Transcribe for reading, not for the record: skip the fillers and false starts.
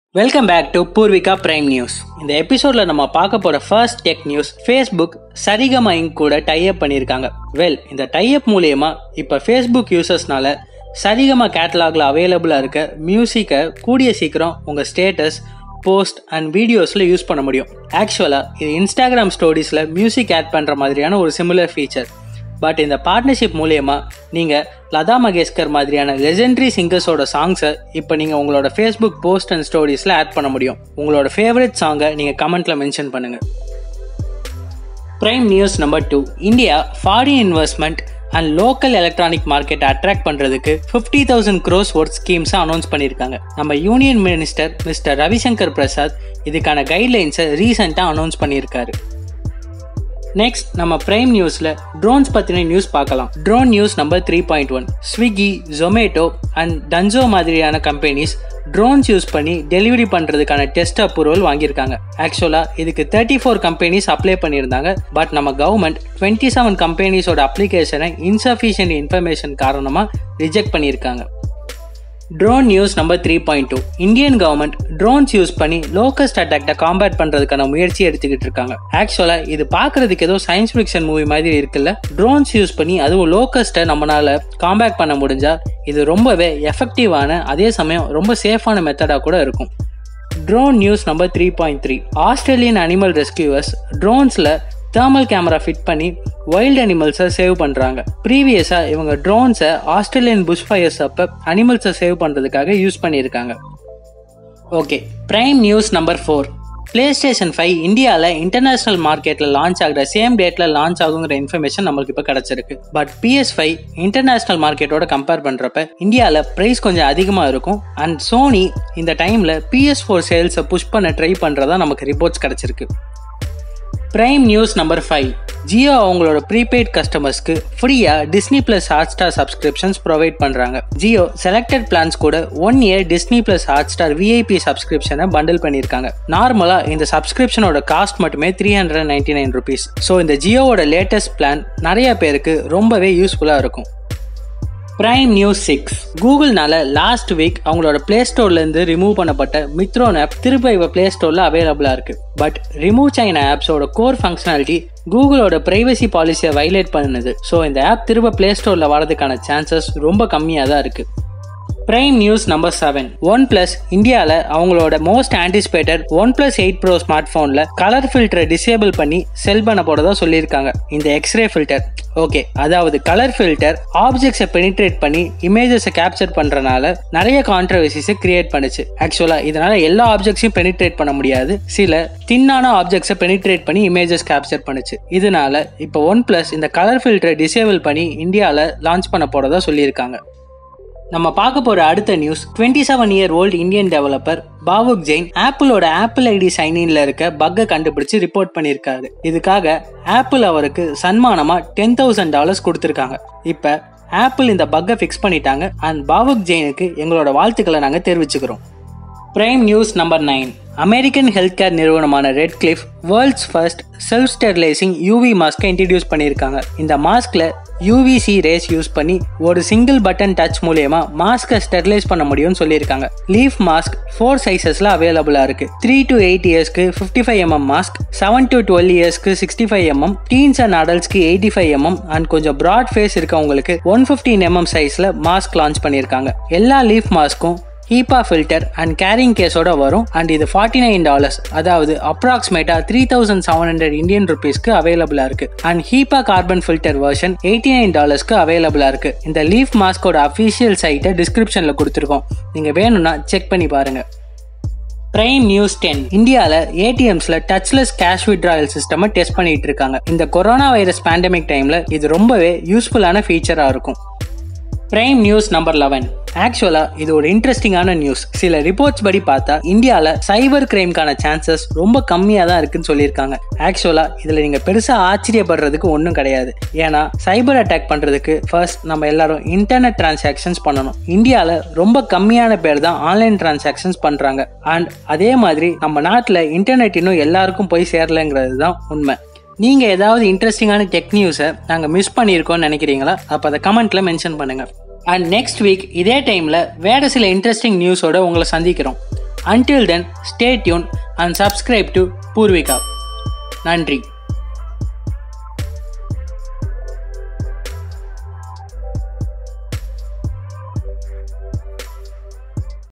Welcome back to Poorvika prime news. இந்த எபிசோட்ல நம்ம பார்க்க போற first tech news. Facebook Saregama inc கூட டைப் பண்ணியிருக்காங்க. இந்த டைப் மூலியமா இப்ப ஃபேஸ்புக் யூசர்ஸ்னால சரிகமா கேட்டலாக்ல அவைலபிளா இருக்க மியூசிக்கை கூடிய சீக்கிரம் உங்க ஸ்டேட்டஸ், போஸ்ட் அண்ட் வீடியோஸ்ல யூஸ் பண்ண முடியும். ஆக்சுவலா இது இன்ஸ்டாகிராம் ஸ்டோரிஸ்ல மியூசிக் ஆட் பண்ற மாதிரியான ஒரு சிமிலர் ஃபீச்சர். பட் இந்த பார்ட்னர்ஷிப் மூலயமா நீங்கள் லதா மங்கேஷ்கர் மாதிரியான லெஜெண்டரி சிங்கர்ஸோட சாங்ஸை இப்போ நீங்கள் உங்களோட ஃபேஸ்புக் போஸ்ட் அண்ட் ஸ்டோரிஸில் ஆட் பண்ண முடியும். உங்களோட ஃபேவரட் சாங்கை நீங்கள் கமெண்ட்டில் மென்ஷன் பண்ணுங்கள். Prime news number 2. India foreign investment and local electronic market attract பண்ணுறதுக்கு 50,000 crores ஒர்த் ஸ்கீம்ஸை அனௌன்ஸ் பண்ணியிருக்காங்க. நம்ம union minister mister Ravishankar Prasad இதுக்கான கைட்லைன்ஸை ரீசெண்டாக அனௌன்ஸ் பண்ணியிருக்காரு. நெக்ஸ்ட் நம்ம பிரைம் நியூஸ்ல ட்ரோன்ஸ் பத்தின நியூஸ் பார்க்கலாம். Drone news number 3.1. Swiggy, Zomato and Dunzo மாதிரியான கம்பெனிஸ் ட்ரோன்ஸ் யூஸ் பண்ணி டெலிவரி பண்றதுக்கான டெஸ்ட் அப்ரூவல் வாங்கியிருக்காங்க. ஆக்சுவலா இதுக்கு 34 கம்பெனிஸ் அப்ளை பண்ணியிருந்தாங்க. பட் நம்ம கவர்மெண்ட் 27 கம்பெனிஸோட அப்ளிகேஷனை இன்சஃபிஷியன்ட் இன்ஃபர்மேஷன் காரணமா ரிஜெக்ட் பண்ணியிருக்காங்க. Drone news number 3.2. Indian government drones use பண்ணி லோக்கஸ்ட் அட்டாக்ட காம்பேட் பண்றதுக்கான முயற்சி எடுத்துக்கிட்டு இருக்காங்க. ஆக்சுவலா இது பாக்குறதுக்கு ஏதோ சயின்ஸ் ஃபிக்ஷன் மூவி மாதிரி இருக்குல்ல. ட்ரோன்ஸ் யூஸ் பண்ணி அதுவும் லோக்கஸ்ட்டை நம்மளால காம்பேட் பண்ண முடிஞ்சா இது ரொம்பவே எஃபெக்டிவான, அதே சமயம் ரொம்ப சேஃபான மெத்தடா கூட இருக்கும். Drone news number 3.3. Australian animal rescuers ட்ரோன்ஸ்ல தேர்மல் கேமரா ஃபிட் பண்ணி வைல்ட் அனிமல்ஸை சேவ் பண்றாங்க. ப்ரீவியஸா இவங்க ட்ரோன்ஸை ஆஸ்திரேலியன் புஷ் ஃபயர்ஸ் அப்ப அனிமல்ஸை சேவ் பண்றதுக்காக யூஸ் பண்ணியிருக்காங்க. Okay, prime news number 4. PlayStation 5 இந்தியாவில் இன்டர்நேஷனல் மார்க்கெட்டில் லான்ச் ஆகிற சேம் டேட்டில் லான்ச் ஆகுங்கிற இன்ஃபர்மேஷன் நம்மளுக்கு இப்போ கிடச்சிருக்கு. பட் PS5 இன்டர்நேஷனல் மார்க்கெட்டோட கம்பேர் பண்ணுறப்ப இந்தியாவில் ப்ரைஸ் கொஞ்சம் அதிகமாக இருக்கும். அண்ட் சோனி இந்த டைமில் PS4 சேல்ஸை புஷ் பண்ண ட்ரை பண்ணுறதா நமக்கு ரிப்போர்ட்ஸ் கிடச்சிருக்கு. Prime news number 5. ஜியோ அவங்களோட ப்ரீபெய்ட் கஸ்டமர்ஸ்க்கு ஃப்ரீயா Disney plus Hotstar subscriptions provide பண்றாங்க. ஜியோ செலக்டட் பிளான்ஸ் கூட 1 year Disney plus Hotstar VIP சப்ஸ்கிரிப்ஷனை பண்டில் பண்ணியிருக்காங்க. நார்மலா இந்த சப்ஸ்கிரிப்ஷனோட காஸ்ட் மட்டுமே 399 rupees. ஸோ இந்த ஜியோவோட லேட்டஸ்ட் பிளான் நிறைய பேருக்கு ரொம்பவே யூஸ்ஃபுல்லா இருக்கும். Prime news 6. கூகுள்னால லாஸ்ட் வீக் அவங்களோட பிளே ஸ்டோர்ல இருந்து ரிமூவ் பண்ணப்பட்ட மித்ரோன் ஆப் திரும்ப இவ பிளே ஸ்டோர்ல அவைலபிளா இருக்கு. பட் ரிமூவ் சைனா ஆப்ஸோட கோர் ஃபங்க்ஷனாலிட்டி கூகுளோட பிரைவசி பாலிசியை வைலேட் பண்ணுது. ஸோ இந்த ஆப் திரும்ப பிளே ஸ்டோர்ல வரதுக்கான சான்சஸ் ரொம்ப கம்மியா தான் இருக்கு. Prime news number 7. OnePlus இந்தியாவில் அவங்களோட most anticipated OnePlus 8 Pro smart போன்ல கலர் ஃபில்டரை டிசேபிள் பண்ணி செல் பண்ண போறதா சொல்லியிருக்காங்க. இந்த எக்ஸ்ரே ஃபில்டர், ஓகே, அதாவது கலர் ஃபில்டர் ஆப்ஜெக்ட்ஸை பெனிட்ரேட் பண்ணி இமேஜஸை கேப்சர் பண்றதுனால நிறைய கான்ட்ரவர்சிஸை கிரியேட் பண்ணுச்சு. ஆக்சுவலா இதனால எல்லா ஆப்ஜெக்ட்ஸையும் பெனிட்ரேட் பண்ண முடியாது. சில தின்னான ஆப்ஜெக்ட்ஸை பெனிட்ரேட் பண்ணி இமேஜஸ் கேப்சர் பண்ணுச்சு. இதனால இப்போ OnePlus இந்த கலர் ஃபில்டரை டிசேபிள் பண்ணி இந்தியாவில் லான்ச் பண்ண போறதா சொல்லியிருக்காங்க. நம்ம பார்க்க போற அடுத்த news 27-year-old Indian developer Bhavuk Jain ஆப்பிளோட ஆப்பிள் ஐடி சைன்இன்ல இருக்க பக்கை கண்டுபிடிச்சு ரிப்போர்ட் பண்ணியிருக்காரு. இதுக்காக ஆப்பிள் அவருக்கு சன்மானமா $10,000 கொடுத்திருக்காங்க. இப்ப ஆப்பிள் இந்த பக்கை ஃபிக்ஸ் பண்ணிட்டாங்க. அண்ட் பாவுக் ஜெயினுக்கு எங்களோட வாழ்த்துக்களை நாங்க தெரிவிச்சுக்கிறோம். Prime news number 9. American health care நிறுவனமான Redcliff world's first self sterilising UV மாஸ்கை இன்ட்ரடியூஸ் பண்ணியிருக்காங்க. இந்த மாஸ்க்ல UVC ரேஸ் யூஸ் பண்ணி ஒரு சிங்கிள் பட்டன் டச் மூலமா மாஸ்கை ஸ்டெரிலைஸ் பண்ண முடியும்னு சொல்லியிருக்காங்க. லீஃப் மாஸ்க் 4 சைசஸ்ல அவைலபிளா இருக்கு. 3 to 8 yearsக்கு 55 mm மாஸ்க், 7 to 12 yearsக்கு 65 mm, டீன்ஸ் அண்ட் அடல்ட்ஸ்க்கு 85 mm அண்ட் கொஞ்சம் பிராட் ஃபேஸ் இருக்கவங்களுக்கு 115 mm சைஸ்ல மாஸ்க் லான்ச் பண்ணியிருக்காங்க. எல்லா லீஃப் மாஸ்க்கும் ஹீபா ஃபில்டர் அண்ட் கேரிங் கேஸோட வரும். அண்ட் இது $49, அதாவது அப்ராக்சிமேட்டா 3,700 Indian rupeesக்கு அவைலபிளா இருக்கு. And HEPA carbon filter version $89க்கு அவைலபிளா இருக்கு. இந்த லீஃப் மாஸ்கோட அபிஷியல் சைட்டை டிஸ்கிரிப்ஷன்ல கொடுத்துருக்கோம், நீங்க வேணும்னா செக் பண்ணி பாருங்க. Prime news 10. இந்தியாவில் ATMஸ்ல touchless cash withdrawal system test பண்ணிட்டு இருக்காங்க. இந்த கொரோனா வைரஸ் பேண்டமிக் டைம்ல இது ரொம்பவே யூஸ்ஃபுல்லான ஃபீச்சரா இருக்கும். Prime news number 11. ஆக்சுவலா இது ஒரு இன்ட்ரெஸ்டிங்கான நியூஸ். சில ரிப்போர்ட்ஸ் படி பார்த்தா இந்தியாவில் சைபர் கிரைம்கான சான்சஸ் ரொம்ப கம்மியா தான் இருக்குன்னு சொல்லியிருக்காங்க. ஆக்சுவலா இதுல நீங்க பெருசா ஆச்சரியப்படுறதுக்கு ஒன்றும் கிடையாது. ஏன்னா சைபர் அட்டாக் பண்றதுக்கு ஃபர்ஸ்ட் நம்ம எல்லாரும் இன்டர்நெட் டிரான்சாக்ஷன்ஸ் பண்ணணும். இந்தியாவில் ரொம்ப கம்மியான பேர் தான் ஆன்லைன் டிரான்சாக்ஷன்ஸ் பண்றாங்க. அண்ட் அதே மாதிரி நம்ம நாட்டில் இன்டர்நெட் இன்னும் எல்லாருக்கும் போய் சேரலைங்கிறது தான் உண்மை. நீங்க ஏதாவது இன்ட்ரெஸ்டிங்கான டெக் நியூஸை நாங்க மிஸ் பண்ணியிருக்கோம்னு நினைக்கிறீங்களா? அப்ப அதை கமெண்ட்ல மென்ஷன் பண்ணுங்க. அண்ட் நெக்ஸ்ட் வீக் இதே டைம்ல வேற சில இன்ட்ரெஸ்டிங் நியூஸோட உங்களை சந்திக்கிறோம். Until then, stay tuned and subscribe to Purvika. நன்றி.